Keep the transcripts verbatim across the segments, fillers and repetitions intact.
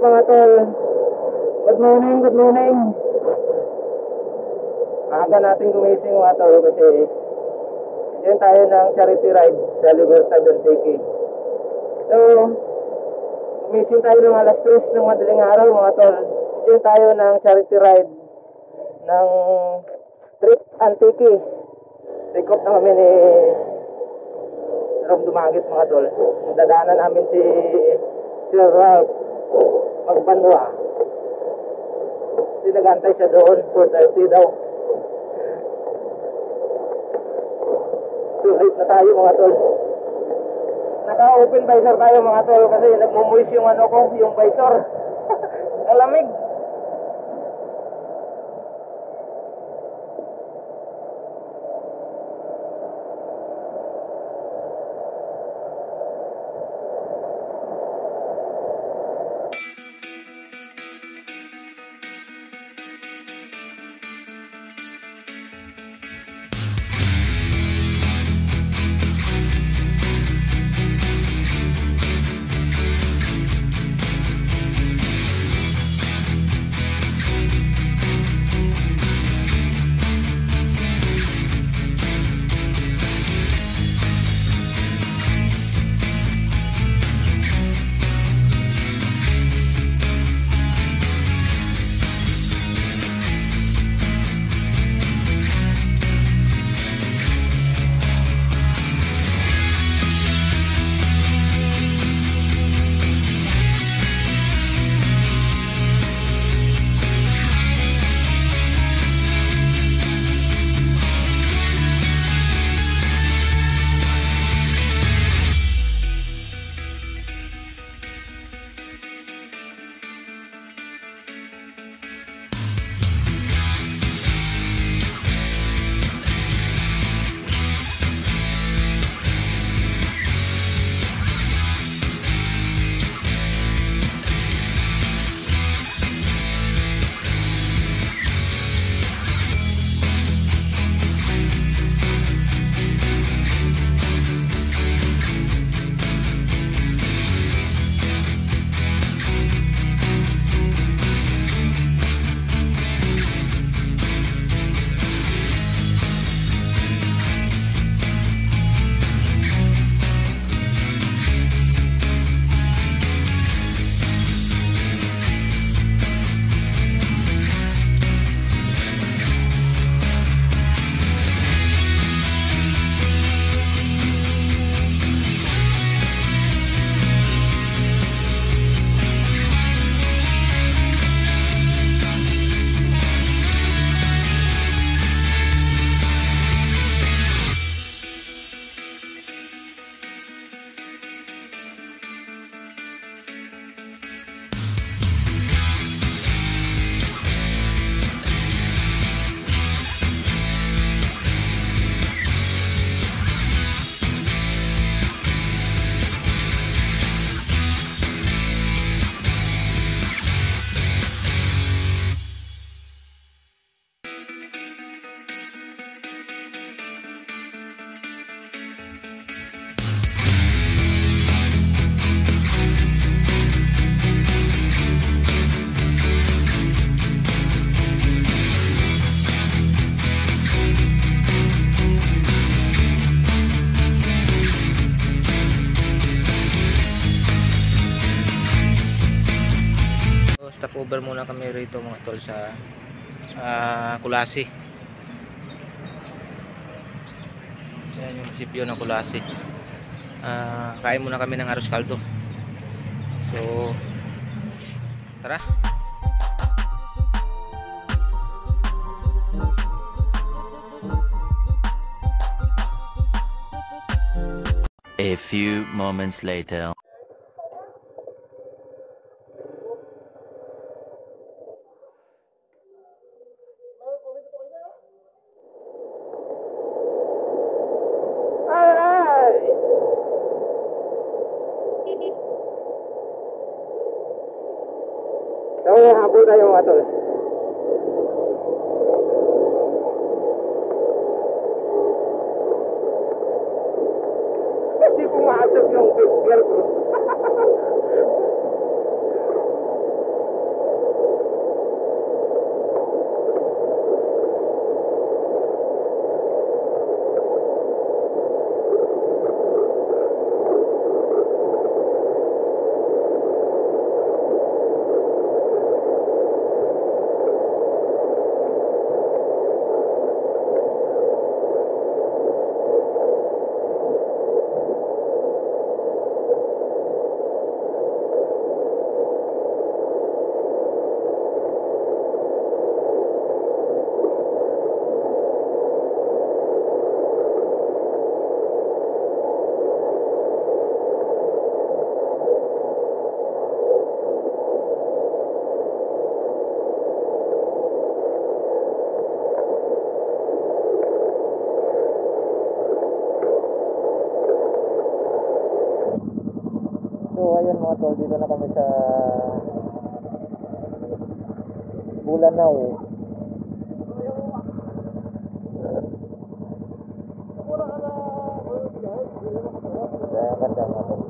mga tol? Good morning, good morning. Aga natin gumising mga tol kasi yun tayo ng charity ride sa Libertad Antique. So, gumising tayo ng alas tres ng madaling araw mga tol. Yun tayo ng charity ride ng Trip Antique. Take off na kami ni Rom Dumagit mga tol. Dadaanan namin si Sir Ralph Magbanwa. Sinagantay siya doon, four thirty daw. So late na tayo mga tol. Naka-open visor tayo mga tol kasi nagmumuis yung ano ko, yung visor. Ang lamig. Stopover muna kami rito mga tol sa uh, Kulasi. Yan yung munisipyo ng Kulasi. Uh, kain muna kami ng arroz caldo. So tara. A few moments later. So, habol tayo mga tol. Hindi pumasok yung gear ko. So ayun mga tol, dito na kami sa Bulanao. Kaya ganda mga tol.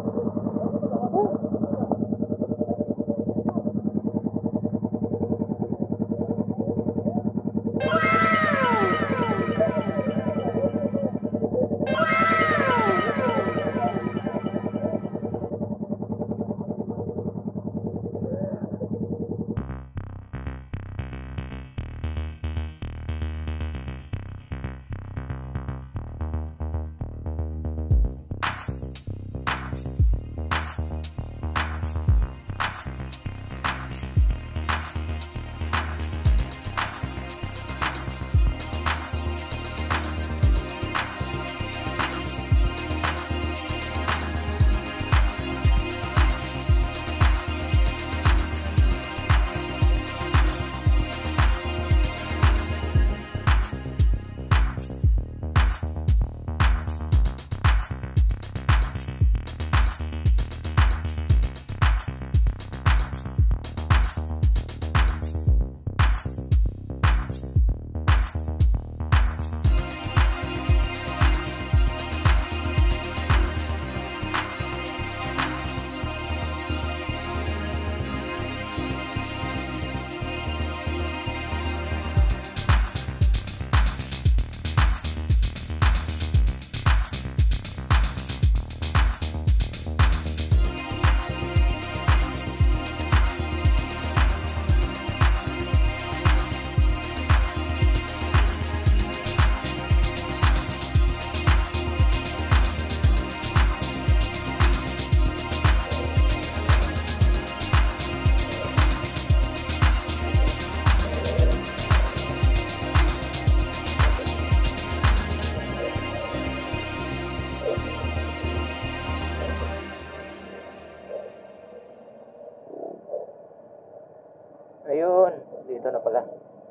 Ayun, dito na pala.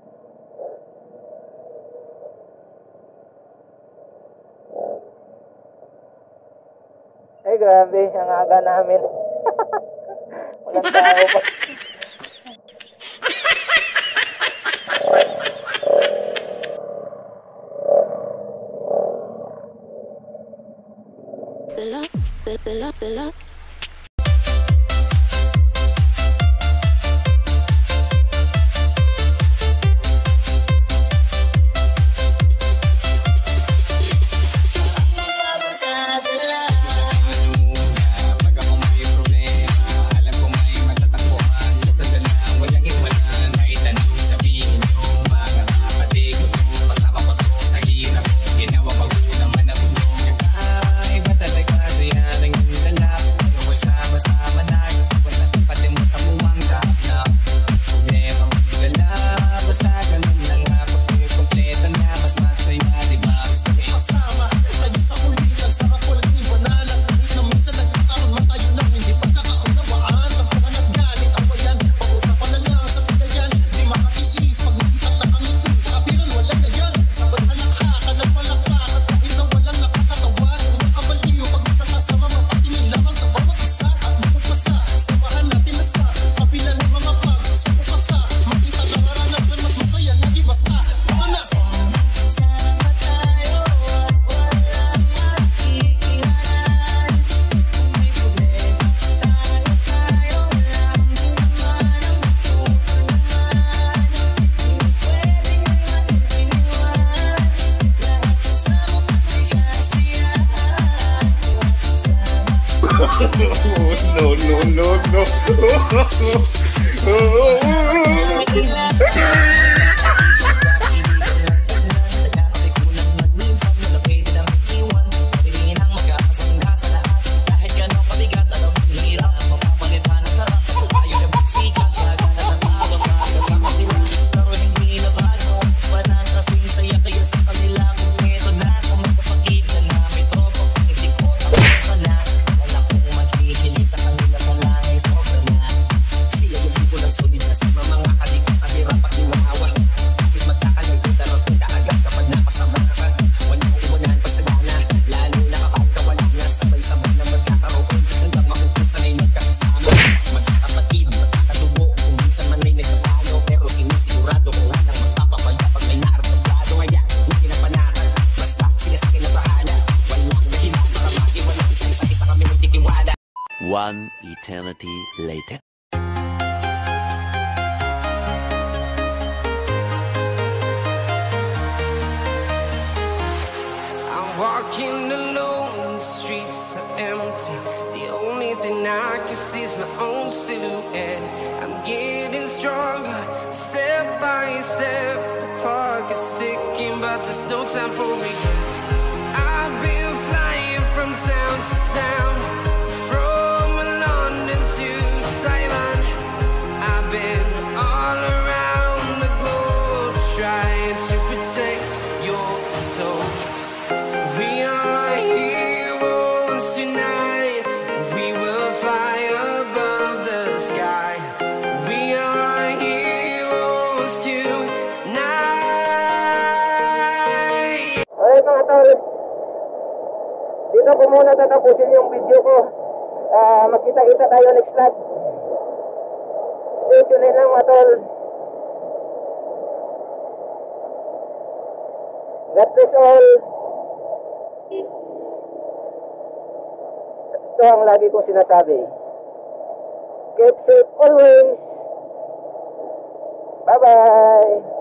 Ay, grabe, ang aga namin. Walang tao pa. Dala, dala, dala. No, no, no, no. Sa kanila mga langis, sobra na. Siya yung people ang solid na sa mga adik. Sa hirap pag ginawa One eternity later. Walking alone, the streets are empty. The only thing I can see is my own silhouette. I'm getting stronger, step by step. The clock is ticking, but there's no time for regrets. I've been flying from town to town, from London to Taiwan. I've been all around the globe, trying to protect your soul. We are heroes tonight. We will fly above the sky. We are heroes tonight. Okay mga tol, dito ko muna tatapusin yung video ko. Ah, magkita-kita tayo next vlog. Stay tuned lang mga tol. God bless all. Ito ang lagi kong sinasabi. Keep safe always. Bye-bye.